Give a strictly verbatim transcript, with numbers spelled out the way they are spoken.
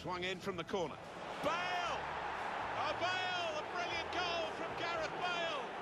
Swung in from the corner. Bale! Oh, Bale! A brilliant goal from Gareth Bale!